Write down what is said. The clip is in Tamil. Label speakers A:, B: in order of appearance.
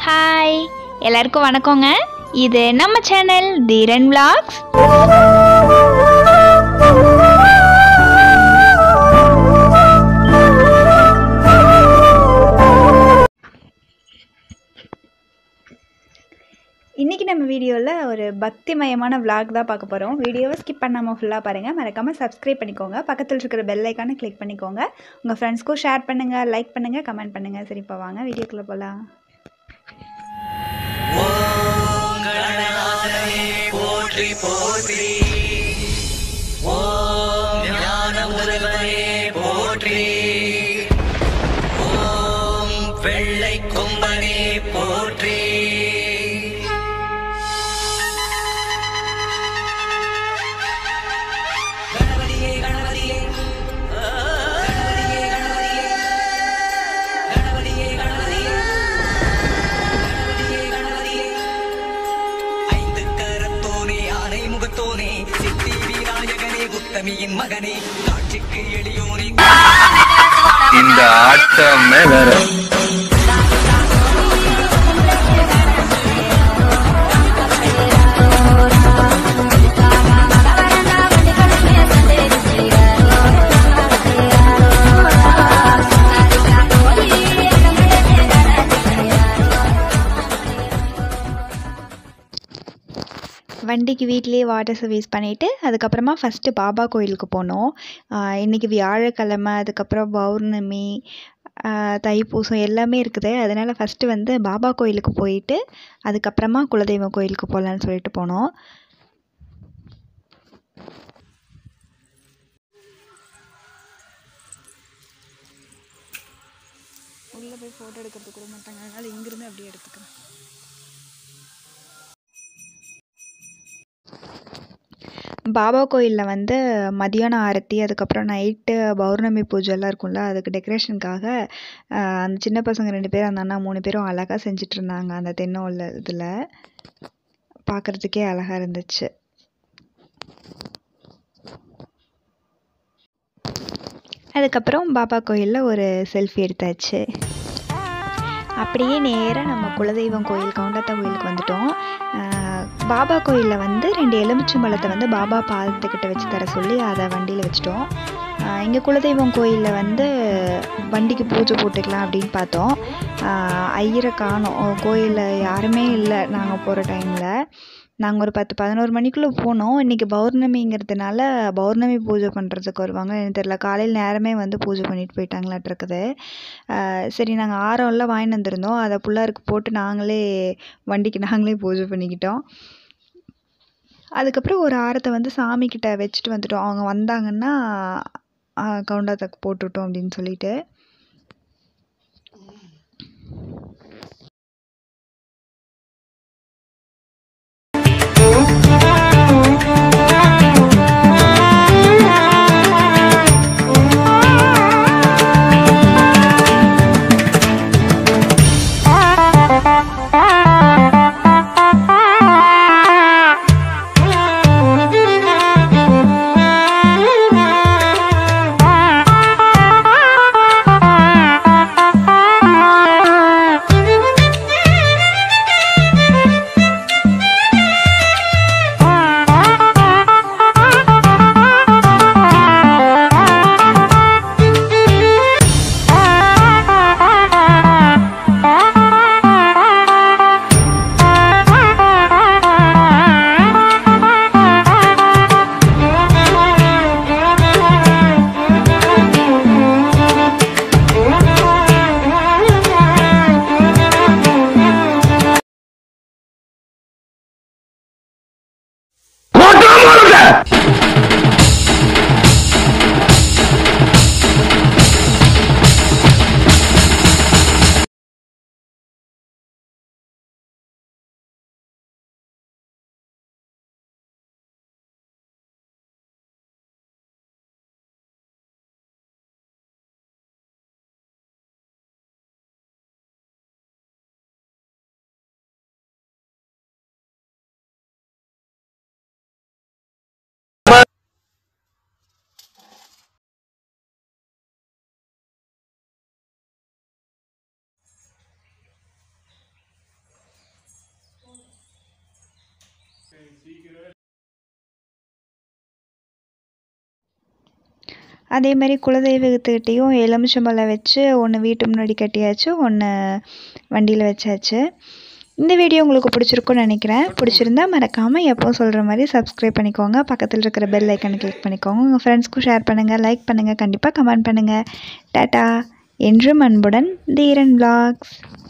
A: ஹாய் எல்லாருக்கும் வணக்கங்க. இது நம்ம சேனல் தீரன் vlogs. இன்றைக்கி நம்ம வீடியோவில் ஒரு பக்திமயமான vlog தான் பார்க்க போகிறோம். வீடியோவை ஸ்கிப் பண்ணாமல் ஃபுல்லாக பாருங்கள். மறக்காமல் சப்ஸ்கிரைப் பண்ணிக்கோங்க. பக்கத்தில் இருக்கிற பெல் ஐக்கானை கிளிக் பண்ணிக்கோங்க. உங்கள் ஃப்ரெண்ட்ஸ்க்கும் ஷேர் பண்ணுங்கள், லைக் பண்ணுங்கள், கமெண்ட் பண்ணுங்கள். சரிப்பா, வாங்க வீடியோக்குள்ளே போகலாம். போற்றி போற்றி ஓம் ஞான முதல்வனே போற்றி ஓம் வெள்ளை கொம்பனே போற்றி மகனே காட்சிக்கு எளியோனே இந்த ஆட்டமே வேற. வண்டிக்கு வீட்லேயே வாட்டர் சர்வீஸ் பண்ணிவிட்டு அதுக்கப்புறமா ஃபஸ்ட்டு பாபா கோயிலுக்கு போனோம். இன்றைக்கி வியாழக்கிழமை, அதுக்கப்புறம் பௌர்ணமி, தைப்பூசம் எல்லாமே இருக்குது. அதனால் ஃபஸ்ட்டு வந்து பாபா கோயிலுக்கு போயிட்டு அதுக்கப்புறமா குலதெய்வம் கோயிலுக்கு போகலான்னு சொல்லிட்டு போனோம். உள்ளே போய் ஃபோட்டோ எடுக்கிறதுக்கு கூட மாட்டாங்க, அதனால் இங்கேருந்து அப்படியே எடுத்துக்கிறேன். பாபா கோயிலில் வந்து மதியானம் ஆரத்தி, அதுக்கப்புறம் நைட்டு பௌர்ணமி பூஜைலாம் இருக்கும்ல, அதுக்கு டெக்கரேஷனுக்காக அந்த சின்ன பசங்க 2 பேரும், அந்த அண்ணா 3 பேரும் அழகாக செஞ்சிட்ருந்தாங்க. அந்த தென்னை இதில் பார்க்குறதுக்கே அழகாக இருந்துச்சு. அதுக்கப்புறம் பாபா கோயிலில் ஒரு செல்ஃபி எடுத்தாச்சு. அப்படியே நேராக நம்ம குலதெய்வம் கோயில் கவுண்டத்தா கோயிலுக்கு வந்துட்டோம். பாபா கோயிலில் வந்து 2 எலுமிச்சம்பழத்தை வந்து பாபா பாதத்துக்கிட்ட வச்சு தர சொல்லி அதை வண்டியில் வச்சுட்டோம். இங்கே குலதெய்வம் கோயிலில் வந்து வண்டிக்கு பூஜை போட்டுக்கலாம் அப்படின்னு பார்த்தோம். ஐயரை காணோம், கோயிலில் யாருமே இல்லை. நாங்கள் போகிற டைமில் நாங்கள் ஒரு 10-11 மணிக்குள்ளே போனோம். இன்றைக்கி பௌர்ணமிங்கிறதுனால பௌர்ணமி பூஜை பண்ணுறதுக்கு வருவாங்க எனக்கு தெரியல. காலையில் நேரமே வந்து பூஜை பண்ணிட்டு போயிட்டாங்களாட்டிருக்குது. சரி, நாங்கள் ஆரம்லாம் வாங்கிட்டு வந்திருந்தோம், அதை புள்ளாருக்கு போட்டு வண்டிக்கு நாங்களே பூஜை பண்ணிக்கிட்டோம். அதுக்கப்புறம் ஒரு ஆரத்தை வந்து சாமிக்கிட்ட வச்சுட்டு வந்துட்டோம். அவங்க வந்தாங்கன்னா கவுண்டாத்தாக்கு போட்டுவிட்டோம் அப்படின்னு சொல்லிட்டு. அதே மாதிரி குலதெய்வத்துக்கிட்டேயும் எலுமிச்சம்பழம் வச்சு ஒன்று வீட்டு முன்னாடி கட்டியாச்சு, ஒன்று வண்டியில் வச்சாச்சு. இந்த வீடியோ உங்களுக்கு பிடிச்சிருக்குன்னு நினைக்கிறேன். பிடிச்சிருந்தா மறக்காமல் எப்போவும் சொல்கிற மாதிரி சப்ஸ்கிரைப் பண்ணிக்கோங்க. பக்கத்தில் இருக்கிற பெல் ஐக்கனை கிளிக் பண்ணிக்கோங்க. உங்கள் ஃப்ரெண்ட்ஸ்க்கும் ஷேர் பண்ணுங்கள், லைக் பண்ணுங்கள், கண்டிப்பாக கமெண்ட் பண்ணுங்கள். டாட்டா. என்றும் அன்புடன் தீரன் vlogs.